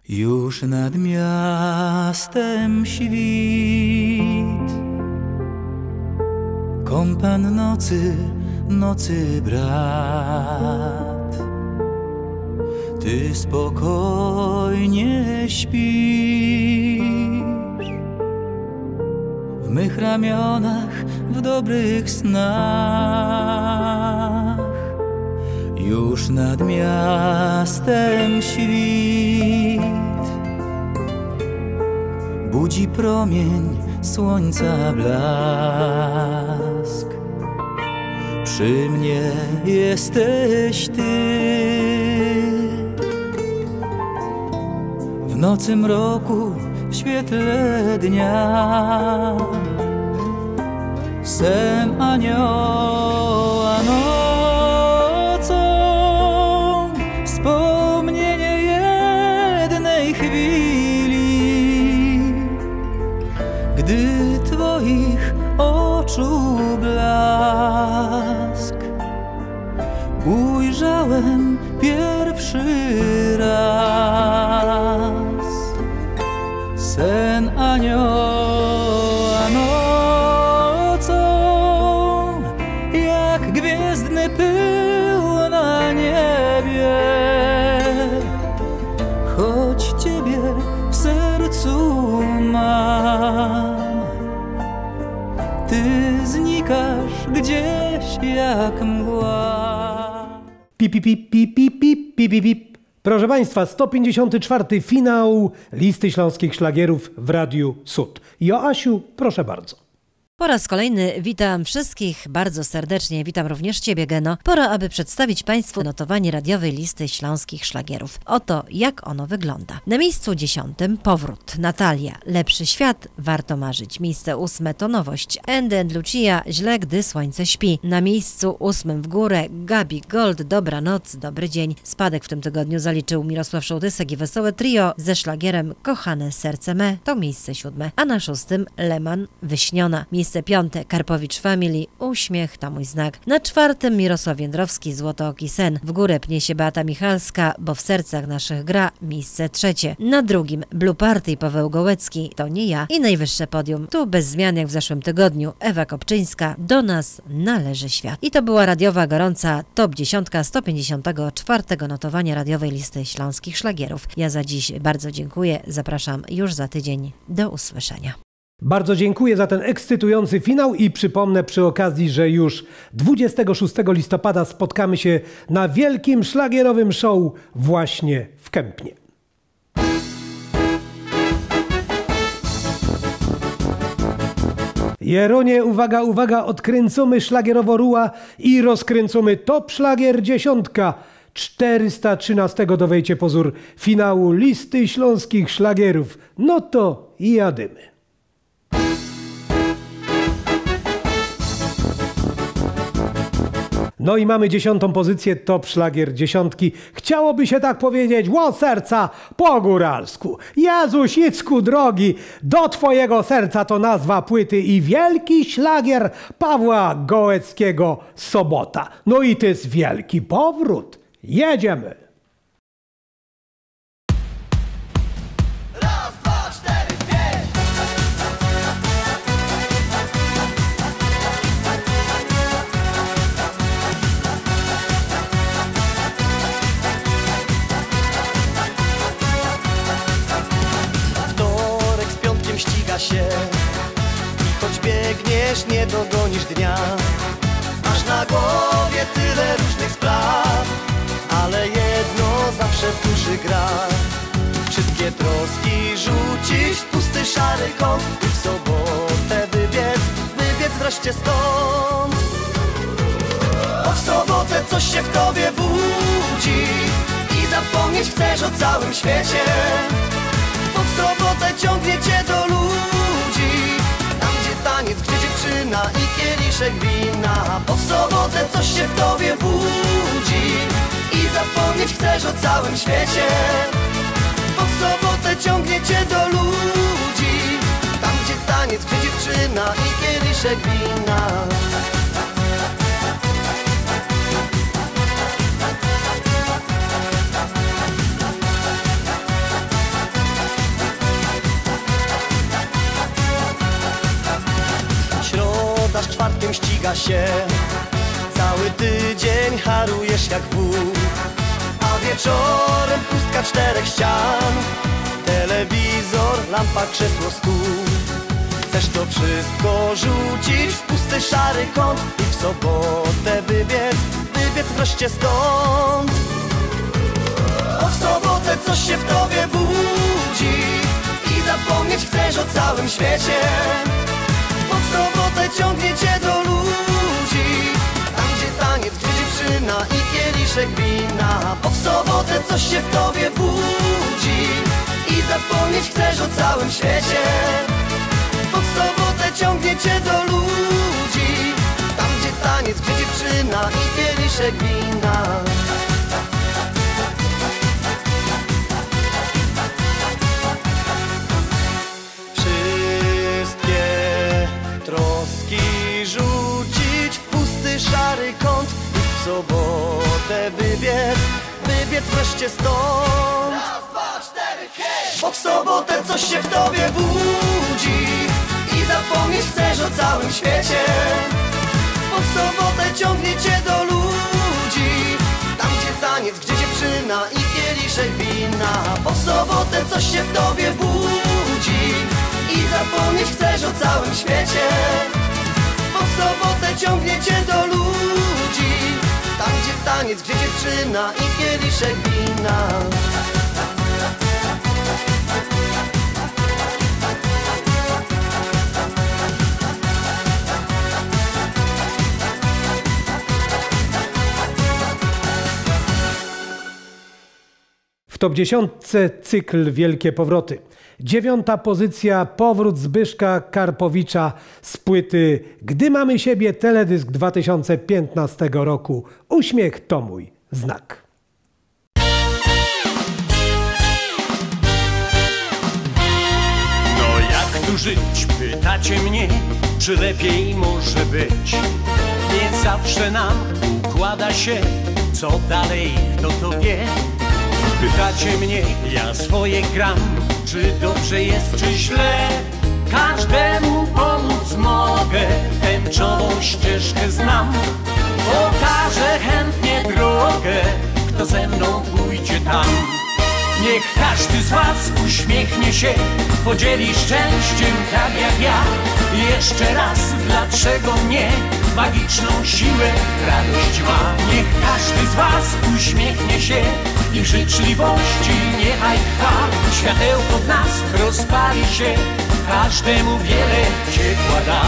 Już nad miastem świt, kompan nocy, nocy brat. Ty spokojnie śpisz w mych ramionach, w dobrych snach. Już nad miastem świt, budzi promień słońca blask. Przy mnie jesteś Ty, w nocy mroku, w świetle dnia. Sen anioła nocą, wspomnienie jednej chwili, gdy Twoich oczu blask ujrzałem pierwszy raz. Sen anioła nocą, jak gwiezdny pył na niebie, choć Ciebie w sercu mam. Ty znikasz gdzieś jak mgła. Pip, pip, pip, pip, pip, pip, pip, pip. Proszę Państwa, 154. finał listy śląskich szlagierów w Radiu Sud. Joasiu, proszę bardzo. Po raz kolejny witam wszystkich bardzo serdecznie. Witam również Ciebie, Geno. Pora, aby przedstawić Państwu notowanie radiowej listy śląskich szlagierów. Oto jak ono wygląda. Na miejscu 10. Powrót. Natalia. Lepszy świat. Warto marzyć. Miejsce 8. To nowość. And Lucia. Źle, gdy słońce śpi. Na miejscu 8. w górę. Gabi Gold. Dobranoc, dobry dzień. Spadek w tym tygodniu zaliczył Mirosław Szołdysek i Wesołe Trio ze szlagierem Kochane serce me. To miejsce 7. A na 6. Leman. Wyśniona. Miejsce 5. Karpowicz Family. Uśmiech to mój znak. Na 4. Mirosław Jędrowski. Złotooki sen. W górę pnie się Beata Michalska, bo w sercach naszych gra. Miejsce 3. Na 2. Blue Party Paweł Gołecki. To nie ja. I najwyższe podium. Tu bez zmian jak w zeszłym tygodniu. Ewa Kopczyńska. Do nas należy świat. I to była radiowa gorąca top 10 154. notowania radiowej listy śląskich szlagierów. Ja za dziś bardzo dziękuję. Zapraszam już za tydzień. Do usłyszenia. Bardzo dziękuję za ten ekscytujący finał i przypomnę przy okazji, że już 26 listopada spotkamy się na wielkim szlagierowym show właśnie w Kępnie. Jeronie, uwaga, uwaga, odkręcamy szlagierowo ruła i rozkręcamy top szlagier 10. 413 dowejcie pozór finału listy śląskich szlagierów. No to jadymy. No i mamy 10. pozycję, top szlagier 10. Chciałoby się tak powiedzieć, ło serca po góralsku. Jezusicku drogi, do Twojego serca to nazwa płyty i wielki szlagier Pawła Gołeckiego Sobota. No i to jest wielki powrót. Jedziemy. Się. I choć biegniesz, nie dogonisz dnia. Masz na głowie tyle różnych spraw, ale jedno zawsze w duszy gra. Wszystkie troski rzucić w pusty szary kąt i w sobotę wybiec wreszcie stąd. Bo w sobotę coś się w tobie budzi i zapomnieć chcesz o całym świecie. Bo w sobotę ciągnie cię do ludzi, tam gdzie taniec, gdzie dziewczyna i kieliszek wina. Bo w sobotę coś się w tobie budzi i zapomnieć chcesz o całym świecie. Bo w sobotę ciągnie cię do ludzi, tam gdzie taniec, gdzie dziewczyna i kieliszek wina. się. Cały tydzień harujesz jak wół, a wieczorem pustka 4 ścian. Telewizor, lampa, krzesło, stół. Chcesz to wszystko rzucić w pusty, szary kąt i w sobotę wybiec wreszcie stąd. Bo w sobotę coś się w tobie budzi i zapomnieć chcesz o całym świecie. Bo w sobotę ciągnie cię do ludzi, tam gdzie taniec, gdzie dziewczyna i kieliszek wina. Bo w sobotę coś się w tobie budzi i zapomnieć chcesz o całym świecie. Bo w sobotę ciągnie cię do ludzi, tam gdzie taniec, gdzie dziewczyna i kieliszek wina. Wszystkie troski rzucić w pusty, szary kąt i w sobotę wybiec wreszcie stąd. Raz, 2, 4, 5. Bo w sobotę coś się w tobie budzi i zapomnieć chcesz o całym świecie. Bo w sobotę ciągnie cię do ludzi, tam gdzie taniec, gdzie dziewczyna i kieliszek wina. Bo w sobotę coś się w tobie budzi i zapomnieć chcesz o całym świecie. Bo w sobotę ciągnie cię do ludzi, tam gdzie taniec, gdzie dziewczyna i kieliszek wina. W top 10 cykl Wielkie Powroty. 9. pozycja, powrót Zbyszka Karpowicza z płyty Gdy mamy siebie, teledysk 2015 roku. Uśmiech to mój znak. No jak tu żyć? Pytacie mnie, czy lepiej może być? Nie zawsze nam układa się, co dalej, kto to wie? Pytacie mnie, ja swoje gram, czy dobrze jest, czy źle? Każdemu pomóc mogę, tęczową ścieżkę znam. Pokażę chętnie drogę, kto ze mną pójdzie tam. Niech każdy z was uśmiechnie się, podzieli szczęściem tak jak ja. Jeszcze raz, dlaczego nie? Magiczną siłę radość ma. Niech każdy z was uśmiechnie się i w życzliwości niechaj trwa. Światełko w nas rozpali się, każdemu wiele ciepła da.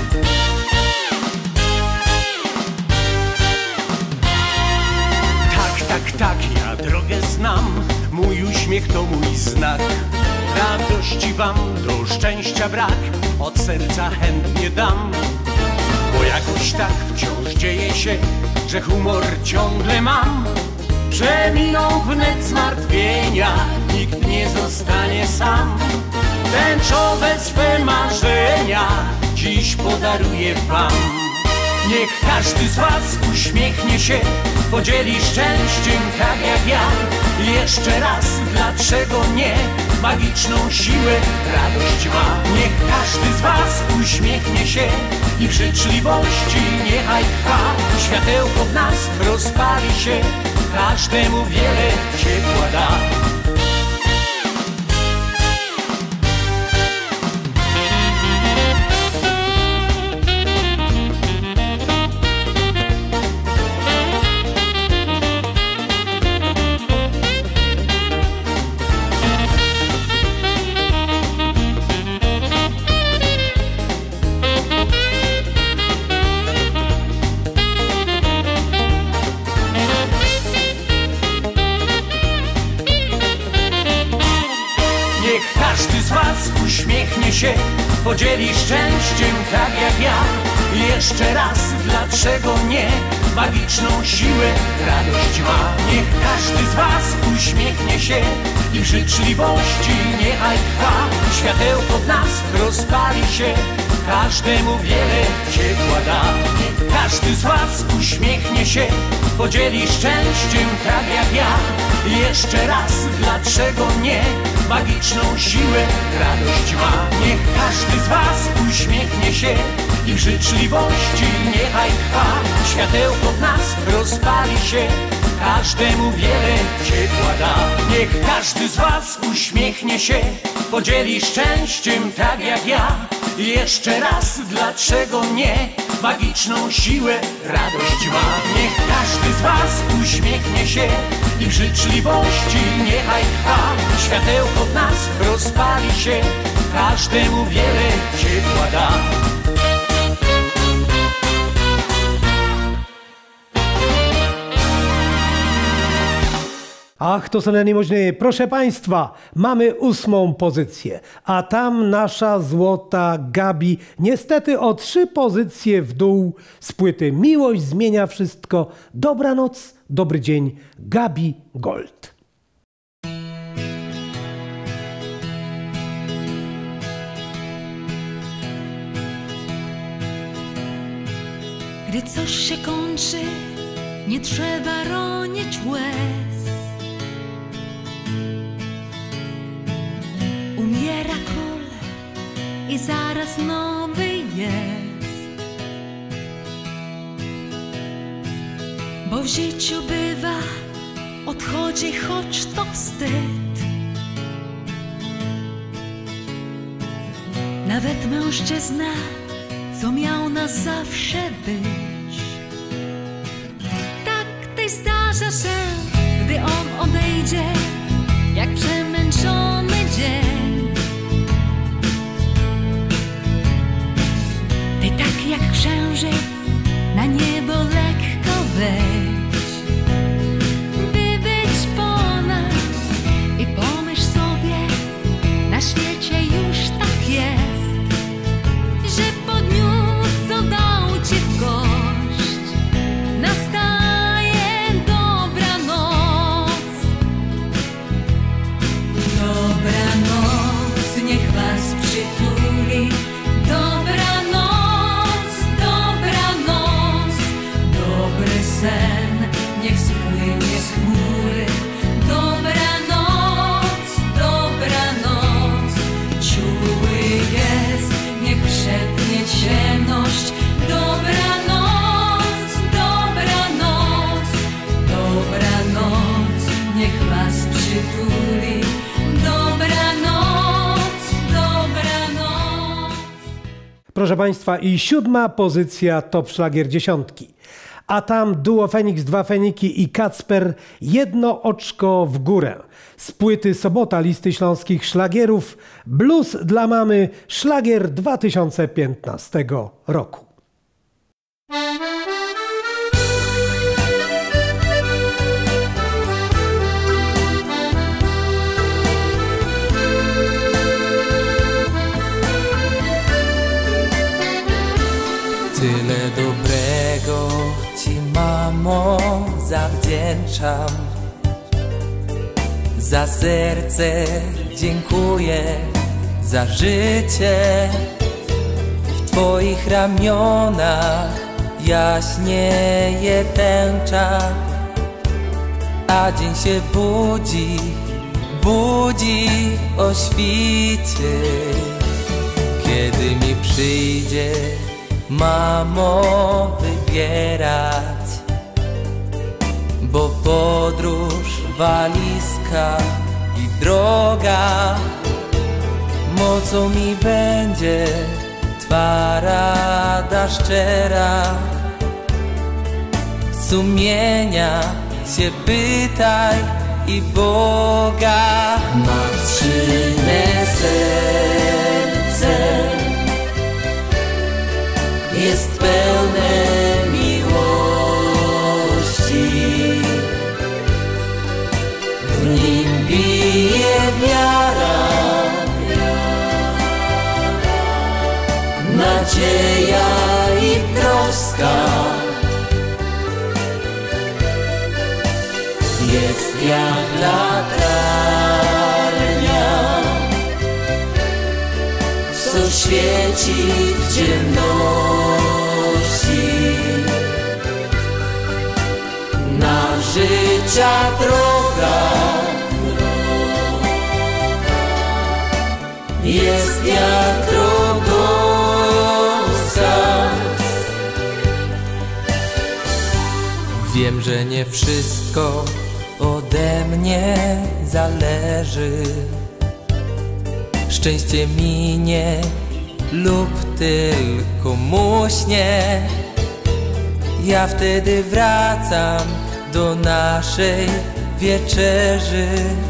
Tak, ja drogę znam, mój uśmiech to mój znak. Radości wam do szczęścia brak, od serca chętnie dam. Bo jakoś tak wciąż dzieje się, że humor ciągle mam. Przeminą wnet zmartwienia, nikt nie zostanie sam. Tęczowe swe marzenia dziś podaruję wam. Niech każdy z was uśmiechnie się, podzieli szczęściem tak jak ja. Jeszcze raz, dlaczego nie? Magiczną siłę radość ma. Niech każdy z was uśmiechnie się i w życzliwości niechaj trwa. Światełko w nas rozpali się, każdemu wiele ciepła da. Uśmiechnie się, podzieli szczęściem tak jak ja. Jeszcze raz, dlaczego nie? Magiczną siłę radość ma. Niech każdy z was uśmiechnie się i w życzliwości niechaj trwa. Światełko w nas rozpali się, każdemu wiele ciepła da. Niech każdy z was uśmiechnie się, podzieli szczęściem tak jak ja. Jeszcze raz, dlaczego nie? Magiczną siłę radość ma. Niech każdy z was uśmiechnie się i w życzliwości niechaj trwa. Światełko w nas rozpali się, każdemu wiele ciepła da. Niech każdy z was uśmiechnie się, podzieli szczęściem tak jak ja. I jeszcze raz, dlaczego nie? Magiczną siłę radość ma. Niech każdy z was uśmiechnie się i w życzliwości niechaj trwa. Światełko w nas rozpali się, każdemu wiele ciepła da. Ach, to są niemożliwe. Proszę Państwa, mamy 8. pozycję, a tam nasza złota Gabi niestety o 3 pozycje w dół z płyty Miłość zmienia wszystko. Dobranoc, dobry dzień, Gabi Gold. Gdy coś się kończy, nie trzeba ronić łez. Umiera król i zaraz nowy jest. Bo w życiu bywa, odchodzi, choć to wstyd. Nawet mężczyzna, co miał na zawsze być. Tak też zdarza się, gdy on odejdzie, jak przemęczony dzień. Ty tak jak księżyc na niebo lekko wejdź, by być ponad i pomyśl sobie, na świecie już tak jest, że po dniu, co dał ci gość, nastaje dobranoc. Dobranoc, niech was przytuli. Dobranoc, dobranoc, dobry sen, niech spłynie z chmury. Dobranoc, dobranoc, czuły jest, niech szepnie ciemność. Dobranoc, dobranoc, dobranoc, niech was przytuli. Dobranoc, dobranoc. Proszę Państwa, i 7. pozycja Top Szlagier dziesiątki. A tam duo Feniks, 2 Feniki i Kacper, Jedno oczko w górę. Z płyty Sobota listy śląskich szlagierów, Blues dla mamy, szlagier 2015 roku. Tyle dobrego ci, mamo, zawdzięczam. Za serce dziękuję, za życie. W twoich ramionach jaśnieje tęcza, a dzień się budzi, budzi o świcie. Kiedy mi przyjdzie, mamo, wybierać, bo podróż, walizka i droga mocą mi będzie twa rada szczera. Sumienia się pytaj i Boga. Matczyne serce jest pełne miłości, w nim bije wiara, nadzieja i troska. Jest jak latarnia, co świeci w ciemności. Na życia droga jest jak drogowskaz. Wiem, że nie wszystko ode mnie zależy. Szczęście minie lub tylko muśnie. Ja wtedy wracam do naszej wieczerzy.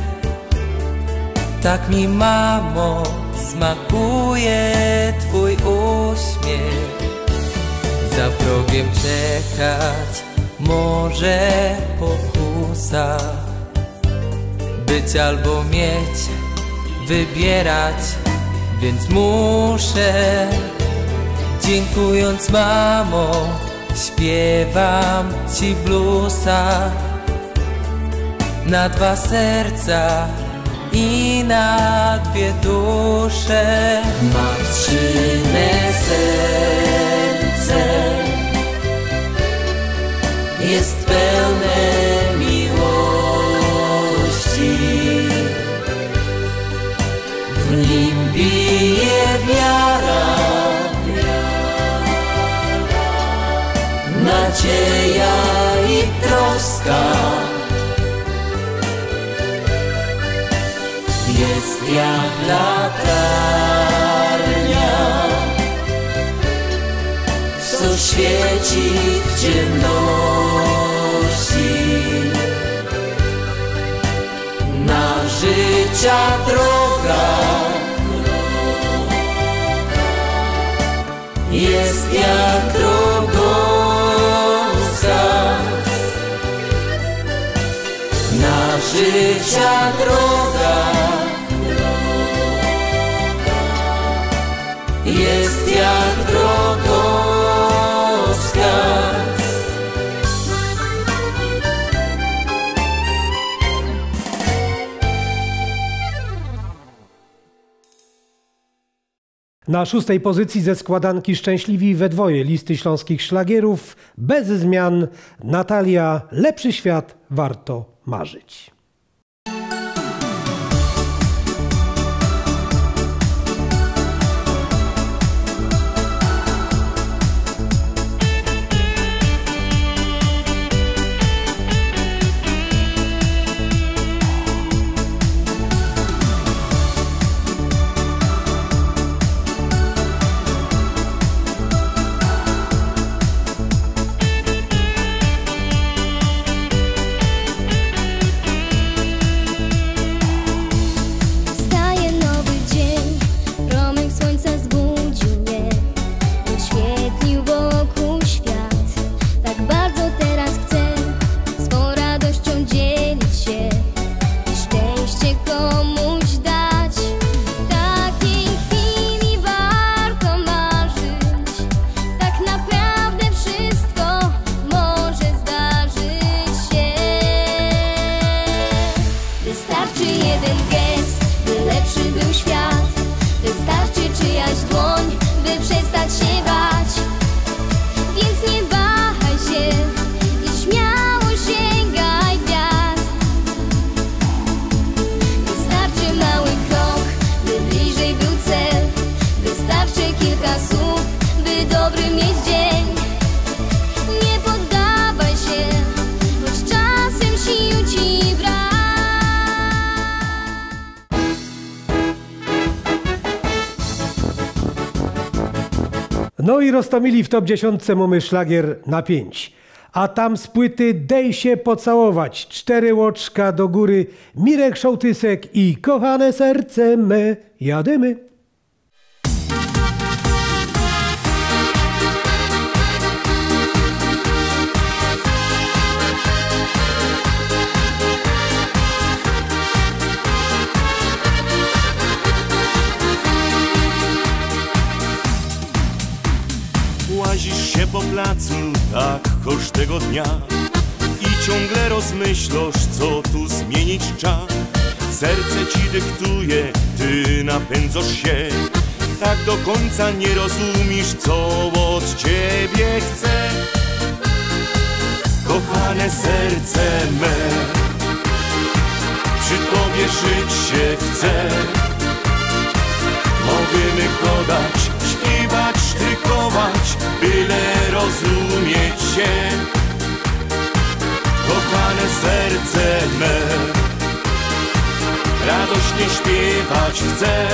Tak mi, mamo, smakuje twój uśmiech. Za progiem czekać może pokusa. Być albo mieć, wybierać, więc muszę. Dziękując, mamo, śpiewam ci bluesa. Na dwa serca i na dwie dusze. Matczyne serce jest pełne miłości. W nim bije wiara, nadzieja i troska. Jest jak latarnia, co świeci w ciemności. Na życia droga jest jak drogowskaz. Na życia droga jest jak drogowskaz. Na 6. pozycji ze składanki Szczęśliwi we dwoje listy śląskich szlagierów bez zmian Natalia, Lepszy świat warto marzyć. No i roztomili w top 10 mamy szlagier na 5. A tam z płyty Dej się pocałować. 4 łoczka do góry, Mirek Szołtysek i Kochane serce me, jadymy. Łazisz się po placu tak każdego dnia i ciągle rozmyślasz, co tu zmienić czas. Serce ci dyktuje, ty napędzasz się, tak do końca nie rozumiesz, co od ciebie chce. Kochane serce me, przy tobie żyć się chce. Możemy chodać, śpiewać, sztrykować, byle rozumieć się. kochane serce me. Radośnie śpiewać chcę,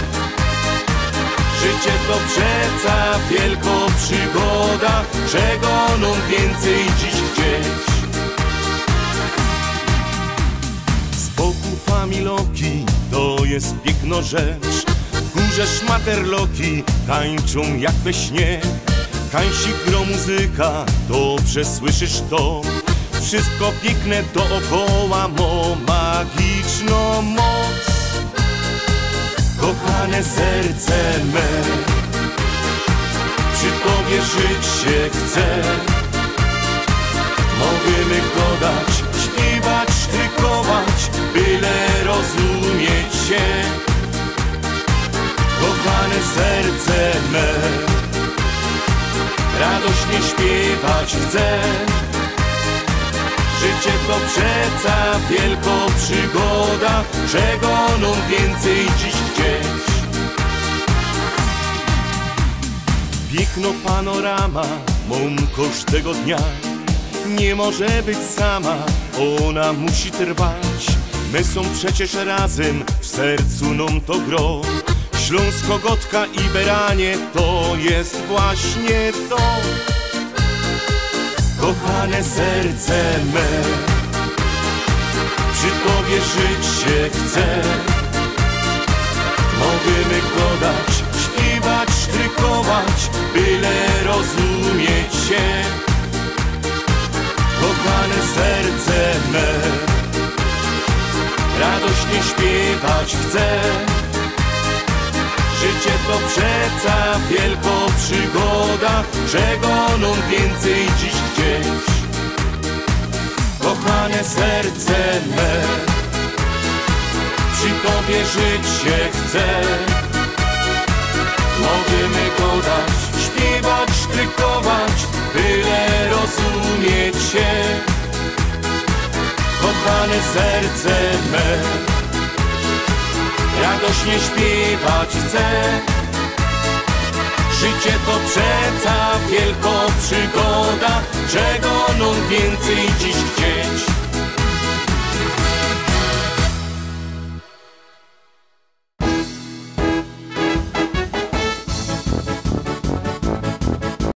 życie to przeca wielka przygoda, czego nam więcej dziś chcieć. Spokój familoki to jest piękna rzecz, w górze szmaterloki tańczą jak we śnie. Kańsi gro muzyka, dobrze słyszysz to, wszystko piękne dookoła ma magiczną moc. Kochane serce me, przy Tobie żyć się chce. Możemy gadać, śpiewać, sztrykować, byle rozumieć się. Kochane serce me, radośnie śpiewać chcę. Życie to przeca wielka przygoda, czego nam więcej dziś chcieć. Piękno panorama mam każdego dnia, nie może być sama, ona musi trwać. My są przecież razem, w sercu nam to gro. Śląsko-Gotka i Beranie to jest właśnie to. Kochane serce me, przy Tobie żyć się chce. Możemy gadać, śpiewać, sztrykować, byle rozumieć się. Kochane serce me, radośnie śpiewać chcę. Życie to przeca wielka przygoda, czego nam więcej dziś chcieć. Kochane serce me, przy Tobie żyć się chce. Możemy gadać, śpiewać, sztrykować, byle rozumieć się. Kochane serce me, radośnie śpiewać chcę. Życie to przeca wielka przygoda, czego nam więcej